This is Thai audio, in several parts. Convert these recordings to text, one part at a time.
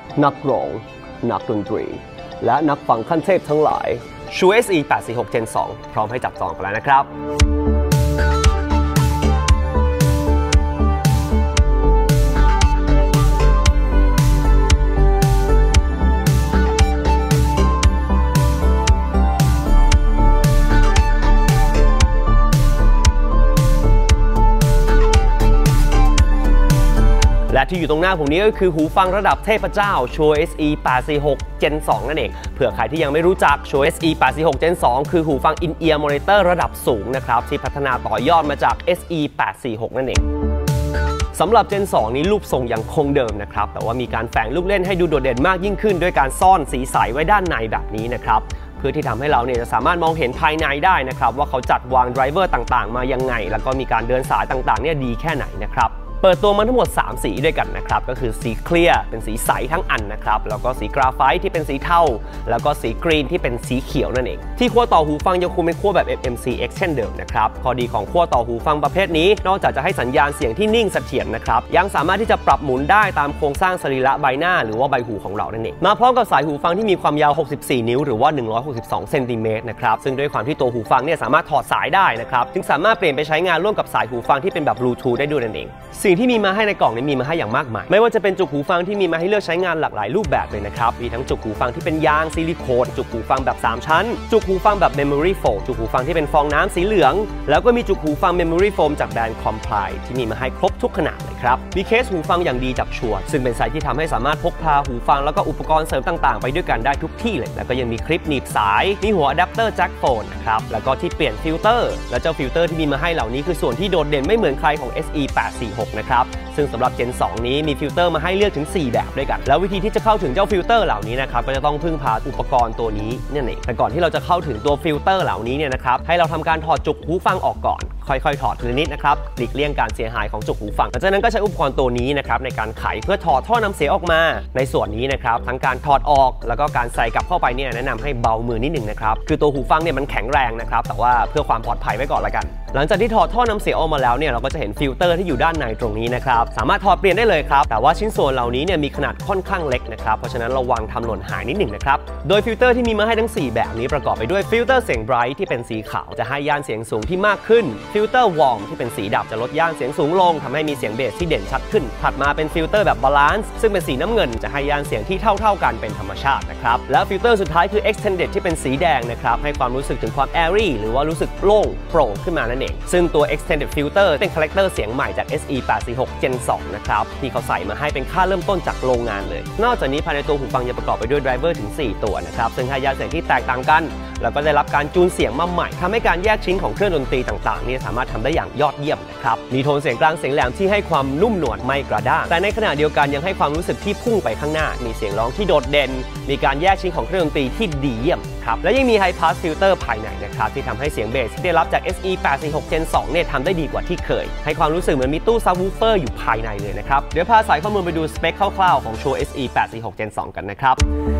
นักร้องนักดนตรีและนักฟังขั้นเทพทั้งหลาย Shure SE846 Gen 2 พร้อมให้จับจองกันแล้วนะครับและที่อยู่ตรงหน้าผมนี้ก็คือหูฟังระดับเทพเจ้า Shure SE846 Gen 2 นั่นเองเผื่อใครที่ยังไม่รู้จัก Shure SE846 Gen 2 คือหูฟัง In-ear Monitor ระดับสูงนะครับที่พัฒนาต่อยอดมาจาก SE846 นั่นเองสำหรับ Gen 2 นี้รูปทรงยังคงเดิมนะครับแต่ว่ามีการแฝงลูกเล่นให้ดูโดดเด่นมากยิ่งขึ้นด้วยการซ่อนสีใสไว้ด้านในแบบนี้นะครับเพื่อที่ทำให้เราเนี่ยจะสามารถมองเห็นภายในได้นะครับว่าเขาจัดวางไดรเวอร์ต่างๆมายังไงแล้วก็มีการเดินสายต่างๆเนี่ยดีแค่ไหนนะครับเปิดตัวมาทั้งหมด3สีด้วยกันนะครับก็คือสีเคลียร์เป็นสีใสทั้งอันนะครับแล้วก็สีกราไฟต์ที่เป็นสีเทาแล้วก็สีกรีนที่เป็นสีเขียวนั่นเองที่ขั้วต่อหูฟังยังคงเป็นขั้วแบบ FMCX เช่นเดิมนะครับข้อดีของขั้วต่อหูฟังประเภทนี้นอกจากจะให้สัญญาณเสียงที่นิ่งเสถียรนะครับยังสามารถที่จะปรับหมุนได้ตามโครงสร้างสรีระใบหน้าหรือว่าใบหูของเรานั่นเองมาพร้อมกับสายหูฟังที่มีความยาว64นิ้วหรือว่า162เซนติเมตรนะครับซึ่งด้วยความที่ตัวหูฟังเนี่ยสามารถถอดสายได้นะครับจึงสามารถเปลี่ยนไปใช้งานร่วมกับสายหูฟังที่เป็นแบบบลูทูธได้ด้วยนั่นเองสิ่งที่มีมาให้ในกล่องนี้มีมาให้อย่างมากมายไม่ว่าจะเป็นจุกหูฟังที่มีมาให้เลือกใช้งานหลากหลายรูปแบบเลยนะครับมีทั้งจุกหูฟังที่เป็นยางซิลิโคนจุกหูฟังแบบ3ชั้นจุกหูฟังแบบ Memory Foam จุกหูฟังที่เป็นฟองน้ำสีเหลืองแล้วก็มีจุกหูฟัง Memory Foam จากแบรนด์ Comply ที่มีมาให้ครบทุกขนาดเลยครับมีเคสหูฟังอย่างดีจาก Shure ซึ่งเป็นไซส์ที่ทำให้สามารถพกพาหูฟังแล้วก็อุปกรณ์เสริมต่างๆไปด้วยกันได้ทุกที่เลยแล้วก็ยังมีคลิปหนีบสายมีหัวอะแดปเตอร์แจ็คโฟนนะครับแล้วก็ที่เปลี่ยนฟิลเตอร์และเจ้าฟิลเตอร์ที่มีมาให้เหล่านี้คือส่วนที่โดดเด่นไม่เหมือนใครของ SE846 นะครับซึ่งสำหรับ Gen 2 นี้มีฟิลเตอร์มาให้เลือกถึง4แบบด้วยกันแล้ววิธีที่จะเข้าถึงเจ้าฟิลเตอร์เหล่านี้นะครับก็จะต้องพึ่งพาอุปกรณ์ตัวนี้นั่นเองแต่ก่อนที่เราจะเข้าถึงตัวฟิลเตอร์เหล่านี้เนี่ยนะครับให้เราทำการถอดจุกหูฟังออกก่อนค่อยๆถอดทีละนิดนะครับหลีกเลี่ยงการเสียหายของจุกหูฟังหลังจากนั้นก็ใช้อุปกรณ์ตัวนี้นะครับในการไขเพื่อถอดท่อนำเสียงออกมาในส่วนนี้นะครับทั้งการถอดออกแล้วก็การใส่กลับเข้าไปเนี่ยแนะนำให้เบามือนิดหนึ่งนะครับคือตัวหูฟังเนี่ยมันแข็งแรงนะครับแต่ว่าเพื่อความปลอดภัยไว้ก่อนละกันหลังจากที่ถอดท่อนำเสียงออกมาแล้วเนี่ยเราก็จะเห็นฟิลเตอร์ที่อยู่ด้านในตรงนี้นะครับสามารถถอดเปลี่ยนได้เลยครับแต่ว่าชิ้นส่วนเหล่านี้เนี่ยมีขนาดค่อนข้างเล็กนะครับเพราะฉะนั้นระวังทำหล่นหายนิดหนึ่งนะครับโดยฟิลเตอร์ที่มีมาให้ทั้ง4แบบนี้ประกอบไปด้วยฟิลเตอร์เสียงไบรท์ที่เป็นสีขาวจะให้ย่านเสียงสูงที่มากขึ้นฟิลเตอร์วอร์มที่เป็นสีดำจะลดย่านเสียงสูงลงทำให้มีเสียงเบสที่เด่นชัดขึ้นถัดมาเป็นฟิลเตอร์แบบบาลานซ์ซึ่งเป็นสีน้ำเงินจะให้ย่านเสียงที่เท่ากันเป็นธรรมชาตินะครับแล้วฟิลเตอร์สุดท้ายคือ extended ที่เป็นสีแดงนะครับให้ความรู้สึกถึงความ airy หรือว่ารู้สึกโล่งโปร่งขึ้นมานั่นเองซึ่งตัว extended filter เป็นคาแรคเตอร์เสียงใหม่จาก SE846 Gen 2 นะครับที่เขาใส่มาให้เป็นค่าเริ่มต้นจากโรงงานเลยนอกจากนี้ภายในตัวหูฟังยังประกอบไปด้วยไดรเวอร์ถึง4ตัวนะครับซึ่งให้ย่านเสียงที่แตกต่างกันแล้วก็ได้รับการจูนเสียงมาใหม่ทำให้การแยกชิ้นของเครื่องดนตรีต่างๆนี่สามารถทำได้อย่างยอดเยี่ยมนะครับมีโทนเสียงกลางเสียงแหลมที่ให้ความนุ่มนวลไม่กระด้างแต่ในขณะเดียวกันยังให้ความรู้สึกที่พุ่งไปข้างหน้ามีเสียงร้องที่โดดเด่นมีการแยกชิ้นของเครื่องดนตรีที่ดีเยี่ยมครับและยังมี High Pass Filter ภายในนะครับที่ทำให้เสียงเบสที่ได้รับจาก SE846 Gen 2 เนี่ยทำได้ดีกว่าที่เคยให้ความรู้สึกเหมือนมีตู้ซับวูฟเฟอร์อยู่ภายในเลยนะครับเดี๋ยวพาสายข้อมูลไปดูสเปคคร่าวๆของ Shure SE846 Gen 2 กันนะครับ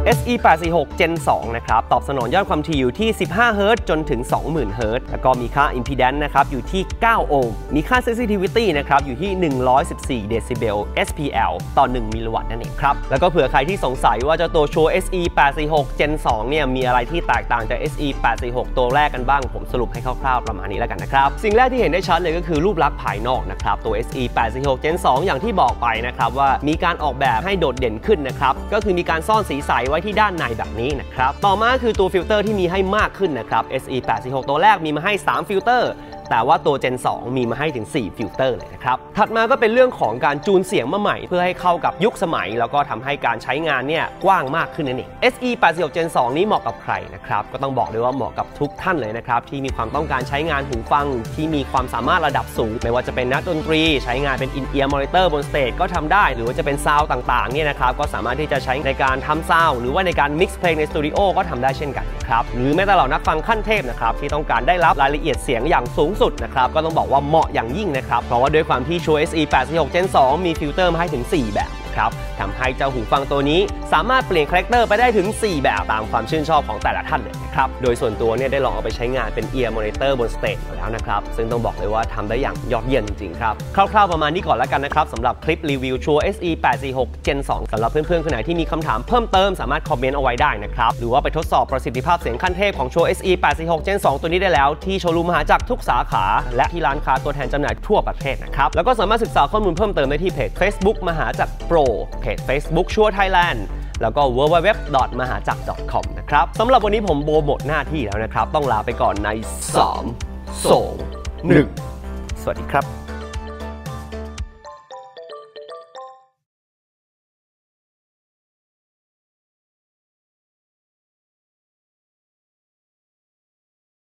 SE846 Gen 2 นะครับตอบสนองยอดความถี่อยู่ที่15 Hz จนถึง 20,000 Hz แล้วก็มีค่า Impedance นะครับอยู่ที่9 โอห์มมีค่า Sensitivity นะครับอยู่ที่114 Decibel SPL ต่อ 1 มิลลิวัตต์นั่นเองครับแล้วก็เผื่อใครที่สงสัยว่าเจ้าตัว Shure SE846 Gen 2 เนี่ยมีอะไรที่แตกต่างจาก SE846 ตัวแรกกันบ้างผมสรุปให้คร่าวๆประมาณนี้แล้วกันนะครับสิ่งแรกที่เห็นได้ชัดเลยก็คือรูปลักษณ์ภายนอกนะครับตัว SE846 Gen 2 อย่างที่บอกไปนะครับว่ามีการออกแบบให้โดดเด่นขึ้นนะครับก็คือมีการซ่อนสีใสไว้ที่ด้านในแบบนี้นะครับต่อมาคือตัวฟิลเตอร์ที่มีให้มากขึ้นนะครับ SE846 ตัวแรกมีมาให้3ฟิลเตอร์แต่ว่าตัว Gen 2 มีมาให้ถึง4ฟิลเตอร์เลยนะครับถัดมาก็เป็นเรื่องของการจูนเสียงมาใหม่เพื่อให้เข้ากับยุคสมัยแล้วก็ทำให้การใช้งานเนี่ยกว้างมากขึ้นนั่นเอง SE846 Gen 2 นี้เหมาะกับใครนะครับก็ต้องบอกเลยว่าเหมาะกับทุกท่านเลยนะครับที่มีความต้องการใช้งานหูฟังที่มีความสามารถระดับสูงไม่ว่าจะเป็นนักดนตรีใช้งานเป็น In-ear Monitor บนสเตจก็ทำได้หรือว่าจะเป็นซาวด์ต่างๆเนี่ยนะครับก็สามารถที่จะใช้ในการทำซาวด์หรือว่าในการมิกซ์เพลงในสตูดิโอก็ทำได้เช่นกันนะครับหรือแม้แต่เหล่านักฟังขั้นเทพนะครับที่ต้องการได้รับรายละเอียดเสียงอย่างสูงสุดนะครับก็ต้องบอกว่าเหมาะอย่างยิ่งนะครับเพราะว่าด้วยความที่ Shure SE846 Gen 2 มีฟิลเตอร์มาให้ถึง4แบบครับทำให้เจ้าหูฟังตัวนี้สามารถเปลี่ยนคาแรคเตอร์ไปได้ถึง4แบบตามความชื่นชอบของแต่ละท่านเลยนะครับโดยส่วนตัวเนี่ยได้ลองเอาไปใช้งานเป็น Ear Monitor บนสเตจมาแล้วนะครับซึ่งต้องบอกเลยว่าทำได้อย่างยอดเยี่ยมจริงๆครับคร่าวๆประมาณนี้ก่อนแล้วกันนะครับสำหรับคลิปรีวิว Shure SE 846 Gen 2 สำหรับเพื่อนๆคนไหนที่มีคำถามเพิ่มเติมสามารถคอมเมนต์เอาไว้ได้นะครับหรือว่าไปทดสอบประสิทธิภาพเสียงขั้นเทพของ Shure SE 846 Gen 2 ตัวนี้ได้แล้วที่โชว์รูมมหาจักรทุกสาขาและที่ร้านค้าตัวแทนจำหน่ายทั่วประเทศนะครับแล้วก็สามารถศึกษาข้อมูลเพิ่มเติมได้ที่เพจ Facebook มหาจักร Pro เพจ Facebook Shure Thailand แล้วก็ www.mahajak.com นะครับสำหรับวันนี้ผมโบหมดหน้าที่แล้วนะครับต้องลาไปก่อนใน3 2 1สวัสดีครับ